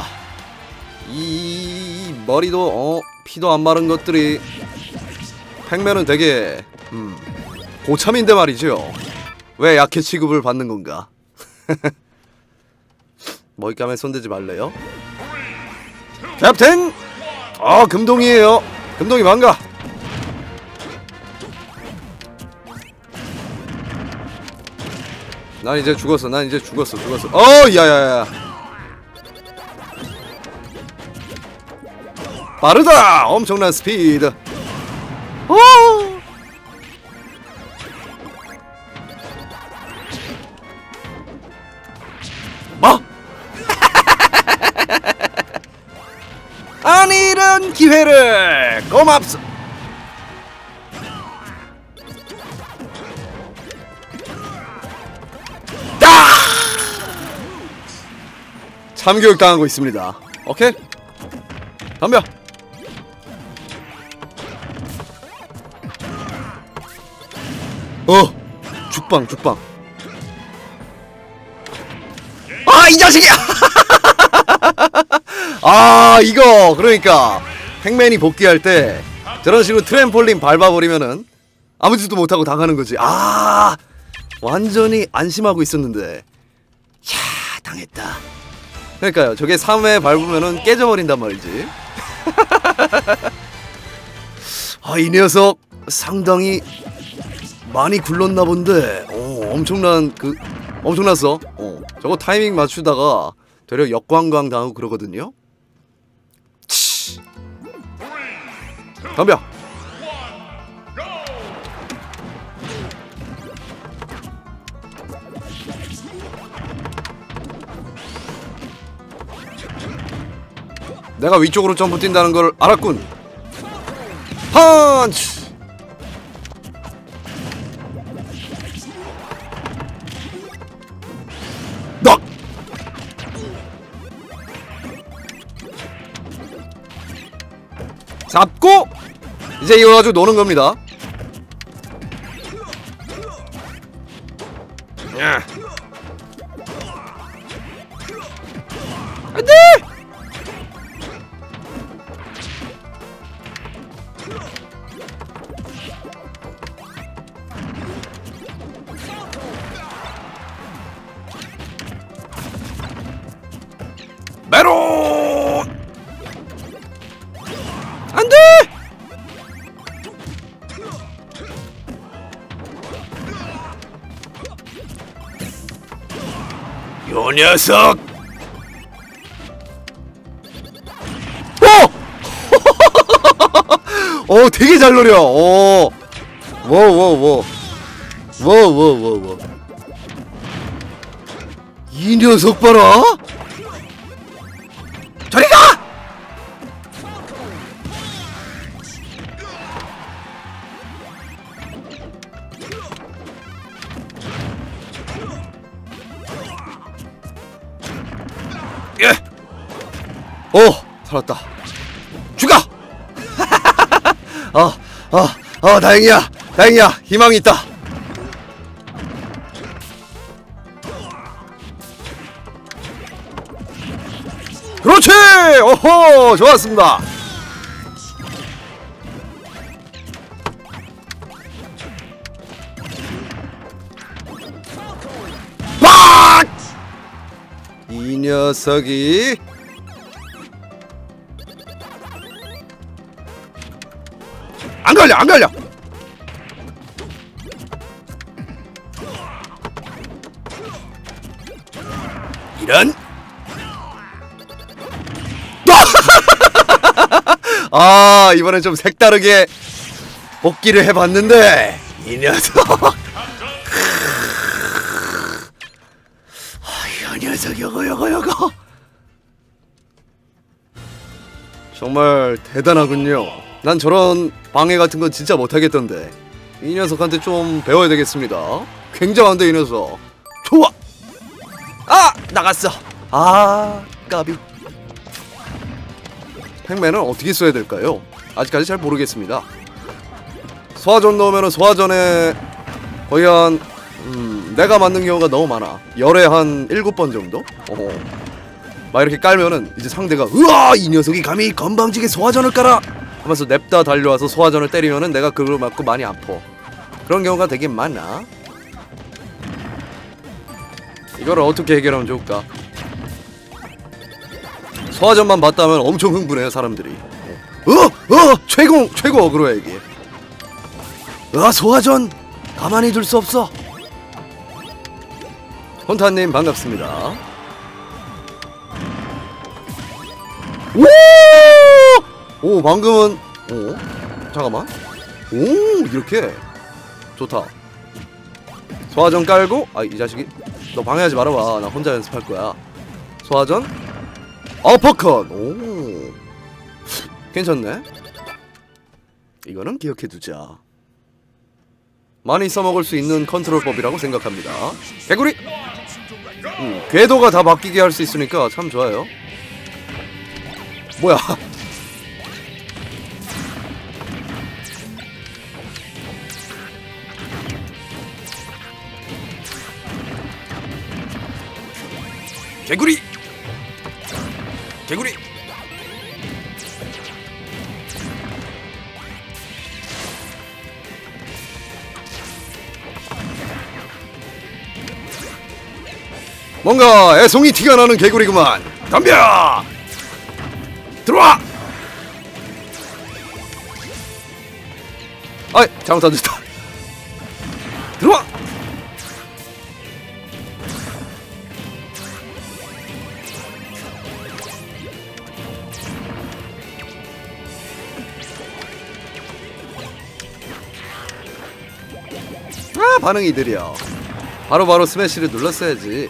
이 머리도 어 피도 안 마른 것들이 팩맨은 되게 음, 고참인데 말이죠. 왜 약해 취급을 받는 건가? 먹잇감에 손대지 말래요? 캡틴! 아, 금동이에요. 금동이 반가. 난 이제 죽었어. 난 이제 죽었어. 죽었어. 어, 야야야. 빠르다. 엄청난 스피드. 오! 뭐? 아니, 이런 기회를 고맙소. 참교육 당하고 있습니다. 오케이? 덤벼. 어! 죽방 죽방. 아, 이 자식이야! 아, 이거 그러니까 행맨이 복귀할 때 저런 식으로 트램폴린 밟아버리면은 아무 짓도 못하고 당하는 거지. 아, 완전히 안심하고 있었는데. 야, 당했다. 그러니까요, 저게 삼 회 밟으면은 깨져버린단 말이지. 아, 이 녀석 상당히 많이 굴렀나 본데. 어, 엄청난 그 엄청났어. 어, 저거 타이밍 맞추다가 되려 역광광 당하고 그러거든요. 치. 덤벼. 내가 위쪽으로 점프 뛴다는 걸 알았군. 펀치. 넉. 잡고 이제 이거 가지고 노는 겁니다. 야. 안돼. 메론! 안 돼! 요 녀석! 오! 어, 되게 잘 노려. 오. 워워워. 워워워워. 이 녀석 봐라. 저리 가! 예! 오! 살았다. 죽어! 어, 어, 어, 다행이야. 다행이야. 희망이 있다. 그렇지! 오호! 좋았습니다. 빡! 이 녀석이 안 걸려! 안 걸려! 이런. 아, 이번엔 좀 색다르게 복귀를 해봤는데 이 녀석. 아, 이 녀석 요거 요거 요거 정말 대단하군요. 난 저런 방해 같은 건 진짜 못하겠던데 이 녀석한테 좀 배워야 되겠습니다. 굉장한데 이 녀석. 좋아. 아, 나갔어. 아, 까비. 팩맨은 어떻게 써야 될까요? 아직까지 잘 모르겠습니다. 소화전 넣으면은 소화전에 거의 한 음, 내가 맞는 경우가 너무 많아. 열에 한 일곱 번 정도? 어허. 막 이렇게 깔면은 이제 상대가 으아! 이 녀석이 감히 건방지게 소화전을 깔아! 하면서 냅다 달려와서 소화전을 때리면은 내가 그걸 맞고 많이 아파. 그런 경우가 되게 많아. 이걸 어떻게 해결하면 좋을까? 소화전만 봤다면 엄청 흥분해요 사람들이. 어! 어! 최고! 최고 어그로야 이게. 아 소화전! 가만히 둘 수 없어. 혼타님 반갑습니다. 오! 오 방금은 오 잠깐만. 오 이렇게 좋다. 소화전 깔고 아 이 자식이 너 방해하지 말아봐. 나 혼자 연습할 거야. 소화전 어퍼컷. 오 괜찮네. 이거는 기억해두자. 많이 써먹을 수 있는 컨트롤법이라고 생각합니다. 개구리! 음, 궤도가 다 바뀌게 할 수 있으니까 참 좋아요. 뭐야? 개구리! 개구리! 뭔가 애송이 티가 나는 개구리구만. 덤벼! 들어와! 아이 잘못 던졌다. 들어와! 아 반응이 느려. 바로바로 스매시를 눌렀어야지.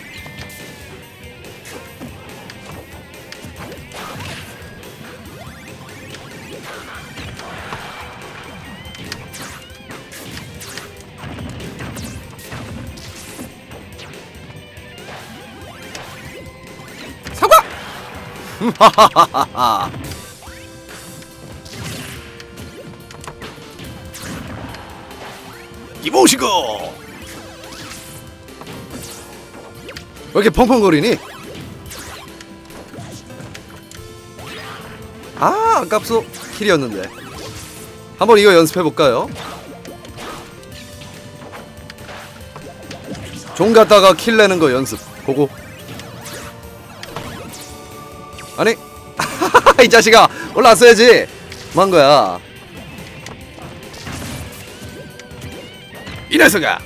사과! 하하하하하. 이보시고. 왜 이렇게 펑펑거리니? 아 아깝소. 킬이었는데. 한번 이거 연습해볼까요? 종 갖다가 킬 내는 거 연습. 고고. 아니 이 자식아 올라왔어야지. 뭐한 거야 이 녀석아.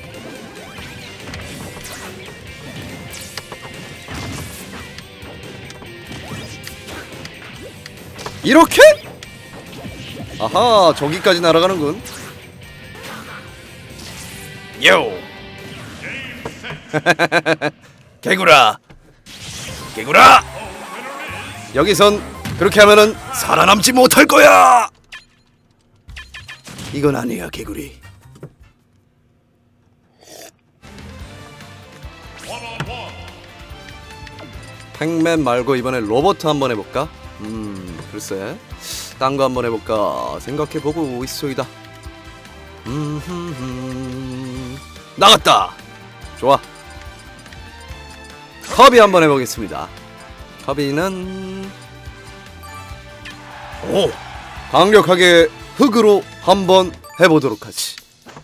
이렇게? 아하 저기까지 날아가는군. 요 개구라 개구라. 여기선 그렇게 하면은 살아남지 못할 거야. 이건 아니야 개구리. 팩맨 말고 이번에 로버트 한번 해볼까? 음 글쎄 딴 거 한번 해볼까 생각해보고 있소이다. 음흠흠. 나갔다. 좋아. 커비 한번 해보겠습니다. 커비는 오 강력하게 흙으로 한번 해보도록 하지.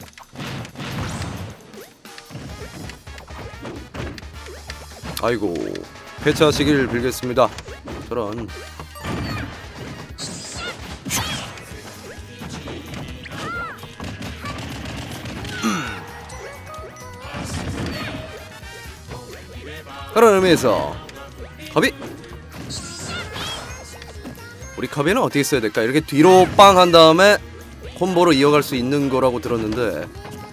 아이고 회차하시길 빌겠습니다. 저런. 그런 의미에서 커비! 우리 커비는 어떻게 써야 될까? 이렇게 뒤로 빵 한 다음에 콤보로 이어갈 수 있는 거라고 들었는데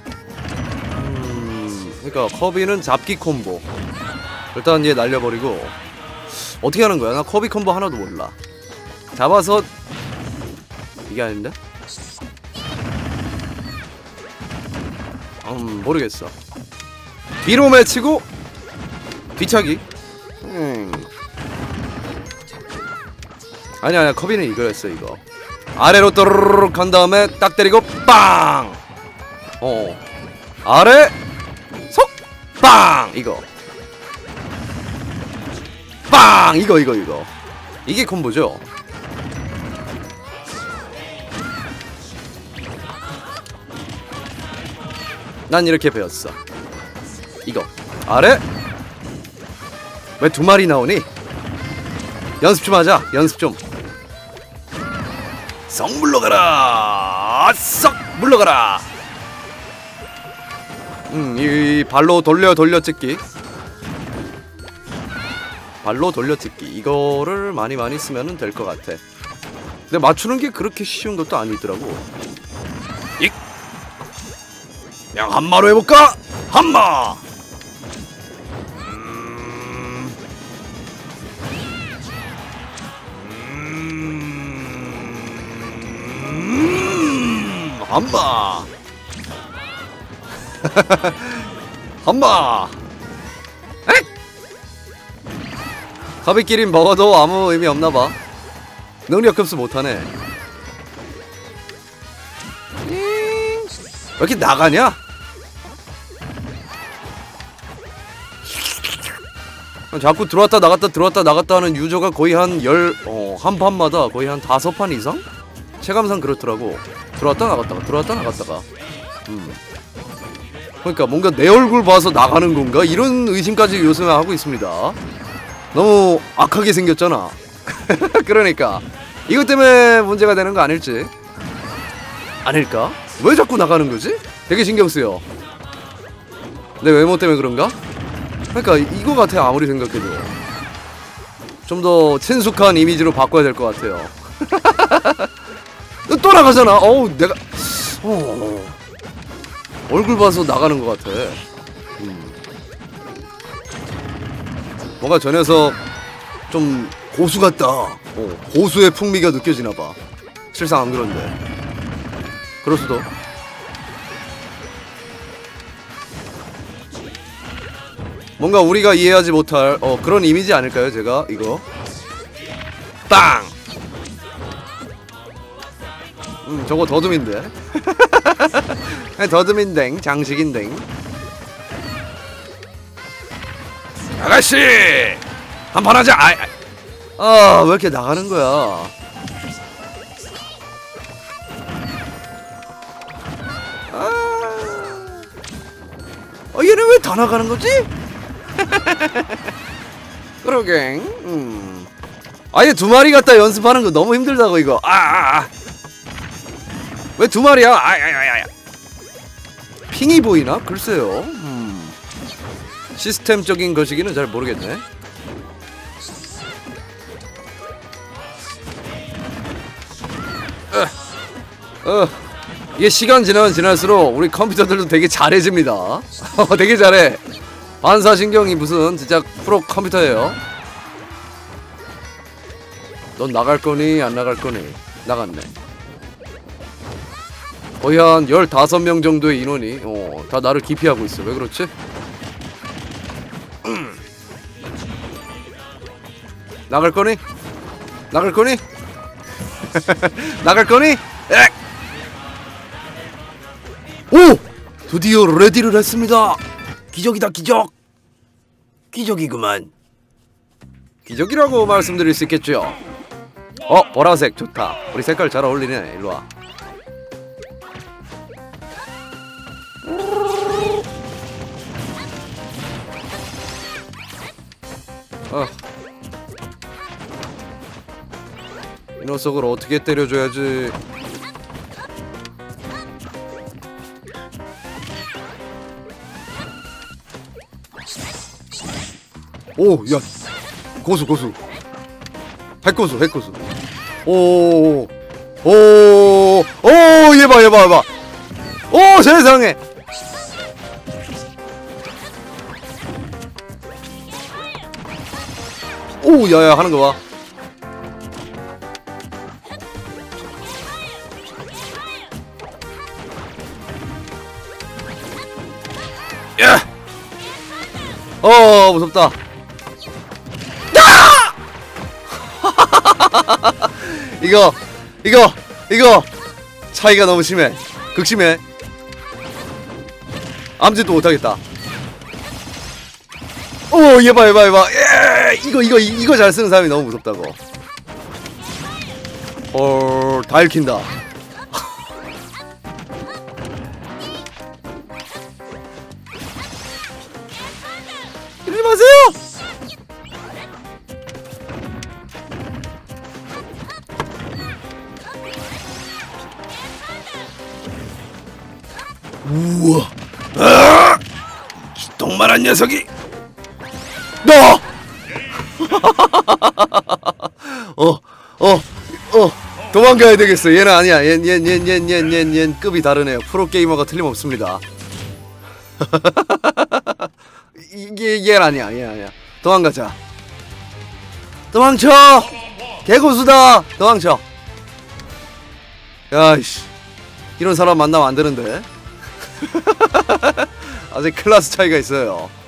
음... 그러니까 커비는 잡기 콤보. 일단 얘 날려버리고 어떻게 하는 거야? 나 커비 콤보 하나도 몰라. 잡아서 이게 아닌데? 음 모르겠어. 뒤로 맺히고 뒤차기. 음. 아니야 아니야 커비는 이거였어. 이거 아래로 또르르륵 간 다음에 딱 때리고 빵. 어 아래 속 빵. 이거 빵. 이거 이거 이거 이게 콤보죠. 난 이렇게 배웠어. 이거 아래? 왜 두 마리 나오니? 연습 좀 하자. 연습 좀. 썩 물러가라. 썩 물러가라. 음, 이 발로 돌려 돌려 찍기. 발로 돌려 찍기. 이거를 많이 많이 쓰면은 될 것 같아. 근데 맞추는 게 그렇게 쉬운 것도 아니더라고. 익. 그냥 한마로 해볼까? 한마. 음. 음. 한마. 한마. 에잇! 가비끼리 먹어도 아무 의미 없나봐. 능력 급수 못하네. 왜 이렇게 나가냐? 자꾸 들어왔다 나갔다 들어왔다 나갔다 하는 유저가 거의 한 열, 어, 한 판마다 거의 한 다섯 판 이상? 체감상 그렇더라고. 들어왔다 나갔다가 들어왔다 나갔다가. 음. 그러니까 뭔가 내 얼굴 봐서 나가는 건가? 이런 의심까지 요즘에 하고 있습니다. 너무 악하게 생겼잖아. 그러니까 이것 때문에 문제가 되는 거 아닐지? 아닐까? 왜 자꾸 나가는 거지? 되게 신경 쓰여. 내 외모 때문에 그런가? 그러니까 이거 같아. 아무리 생각해도 좀 더 친숙한 이미지로 바꿔야 될 것 같아요. 또 나가잖아. 어우 내가 어, 얼굴 봐서 나가는 것 같아. 음. 뭔가 저 녀석 좀 고수 같다. 어, 고수의 풍미가 느껴지나봐. 실상 안 그런데. 그럴 수도. 뭔가 우리가 이해하지 못할 어, 그런 이미지 아닐까요, 제가? 이거 빵! 음, 저거 더듬인데. 더듬인댕, 장식인댕. 아가씨! 한판 하자! 아, 아, 왜 이렇게 나가는 거야? 아, 어, 얘는 왜 다 나가는 거지? 그러게. 음. 아예 두 마리 갖다 연습하는 거 너무 힘들다고 이거. 아, 아, 아. 왜 두 마리야? 아, 아, 아, 아. 핑이 보이나? 글쎄요. 음. 시스템적인 것이기는 잘 모르겠네. 어, 어. 이게 시간 지나면 지날수록 우리 컴퓨터들도 되게 잘해집니다. 되게 잘해. 반사신경이 무슨 진짜 프로 컴퓨터예요. 넌 나갈 거니 안 나갈 거니? 나갔네. 거의 한 열다섯 명 정도의 인원이 어, 다 나를 기피하고 있어. 왜 그렇지? 음. 나갈 거니? 나갈 거니? 나갈 거니? 엑! 오! 드디어 레디를 했습니다. 기적이다 기적. 기적이구만. 기적이라고 말씀드릴 수 있겠죠. 어, 보라색 좋다. 우리 색깔 잘 어울리네. 일로와. 어. 이 녀석을 어떻게 때려줘야지. 오, 야, 고수, 고수, 핵고수, 핵고수. 오, 오, 오, 얘 봐, 얘 봐, 얘 봐. 오, 세상에. 오, 야야 하는 거 봐. 야, 어, 무섭다. 이거 이거 이거 차이가 너무 심해. 극심해. 암짓도 못하겠다. 오, 얘봐 얘봐 얘봐. 예! 이거 이거 이거 잘 쓰는 사람이 너무 무섭다고. 어, 다 읽힌다. 아! 기똥말한 녀석이. 너. 어, 어, 어. 도망가야 되겠어. 얘는 아니야. 얘, 얘, 얘, 얘, 얘, 얘, 얘 급이 다르네요. 프로 게이머가 틀림없습니다. 이게 얘 아니야. 얘 아니야. 도망가자. 도망쳐. 개고수다. 도망쳐. 야이씨. 이런 사람 만나면 안 되는데. 아직 클래스 차이가 있어요.